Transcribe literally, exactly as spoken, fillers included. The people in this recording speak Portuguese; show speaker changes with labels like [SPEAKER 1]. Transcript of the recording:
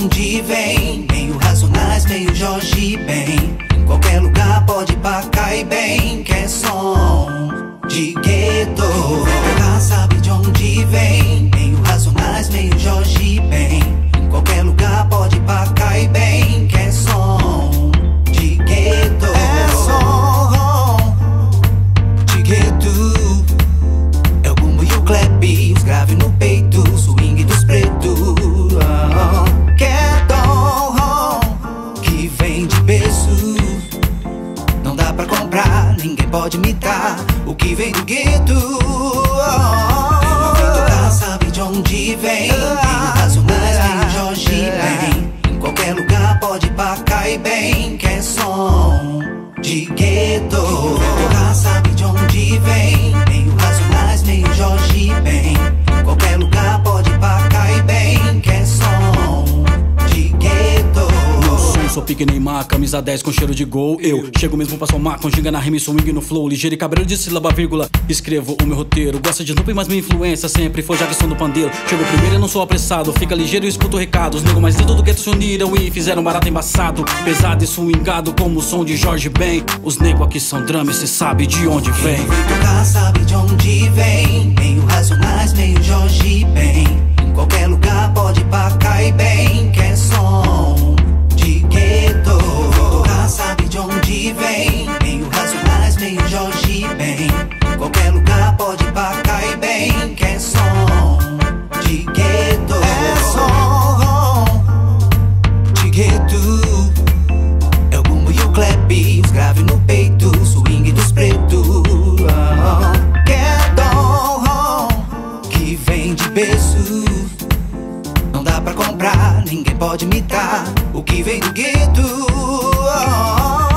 [SPEAKER 1] onde vem. Meio Racionais, meio Jorge Ben. Em qualquer lugar pode pá, cai bem. Que é som de gueto. Já sabe de onde vem. Meio Racionais, meio Jorge Ben. Em qualquer lugar pode pá, cai bem. Que é som de gueto. É som de gueto. É o bumbo e o clap, os graves no peito, swing dos pretos. Oh, que é dom que vem de berço. Não dá pra comprar, ninguém pode imitar o que vem do gueto. Oh, já sabe de onde vem. Meio Racionais, meio Jorge Ben. Em qualquer lugar pode pá, cai bem. Que é som de gueto. Já sabe de onde vem. Meio Racionais, meio Jorge Ben. Em qualquer lugar pode pá, cai bem. Que é som de gueto.
[SPEAKER 2] Meu som, sou pique Neymar, camisa dez com cheiro de gol. Eu chego mesmo pra somar, com ginga na rima e swing no flow. Ligeiro e cabreiro de sílaba, vírgula. Escrevo o meu roteiro. Gosta de Snoopy, mas minha influência sempre foi Jackson do pandeiro. Chego primeiro e não sou apressado. Fica ligeiro e escuto recados. Nego mais lindo do gueto se uniram e fizeram barato embaçado. Pesado e swingado como o som de Jorge Ben. Os nego aqui são drama e cê sabe de onde vem.
[SPEAKER 1] Quem tocar sabe de onde vem. Meio Racionais, meio Jorge Ben. Em qualquer lugar pode pá, cai bem. Que é som de gueto. Quem tocar sabe de onde vem. Meio Racionais, meio Jorge Ben. Em qualquer lugar pode pá, cai bem. Que é som de gueto. É som de gueto. É o bumbo e o clap, os graves no peito, swing dos pretos. Oh, que é dom que vem de berço. Não dá pra comprar, ninguém pode imitar o que vem do gueto. Oh,